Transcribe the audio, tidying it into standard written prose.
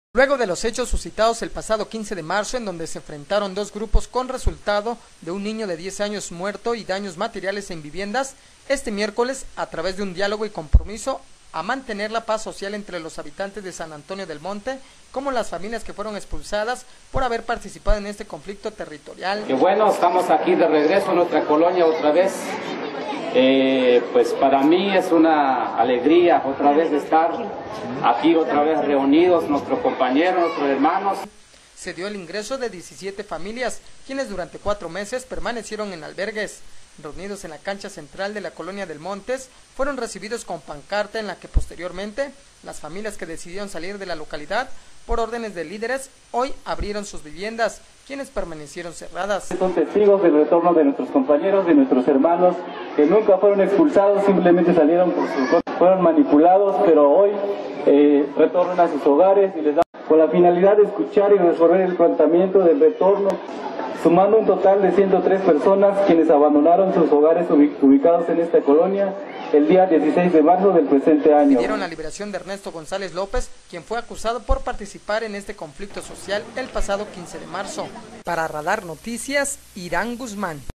Luego de los hechos suscitados el pasado 15 de marzo, en donde se enfrentaron dos grupos con resultado de un niño de 10 años muerto y daños materiales en viviendas, este miércoles, a través de un diálogo y compromiso a mantener la paz social entre los habitantes de San Antonio del Monte, como las familias que fueron expulsadas por haber participado en este conflicto territorial. Que bueno, estamos aquí de regreso en nuestra colonia otra vez. Pues para mí es una alegría otra vez de estar aquí otra vez reunidos, nuestros compañeros, nuestros hermanos. Se dio el ingreso de 17 familias, quienes durante 4 meses permanecieron en albergues. Reunidos en la cancha central de la colonia del Montes, fueron recibidos con pancarta en la que posteriormente las familias que decidieron salir de la localidad por órdenes de líderes hoy abrieron sus viviendas, quienes permanecieron cerradas. Son testigos del retorno de nuestros compañeros, de nuestros hermanos, que nunca fueron expulsados, simplemente salieron por sus cosas, fueron manipulados, pero hoy retornan a sus hogares y les da con la finalidad de escuchar y resolver el planteamiento del retorno, sumando un total de 103 personas quienes abandonaron sus hogares ubicados en esta colonia el día 16 de marzo del presente año. Pidieron la liberación de Ernesto González López, quien fue acusado por participar en este conflicto social el pasado 15 de marzo. Para Radar Noticias, Irán Guzmán.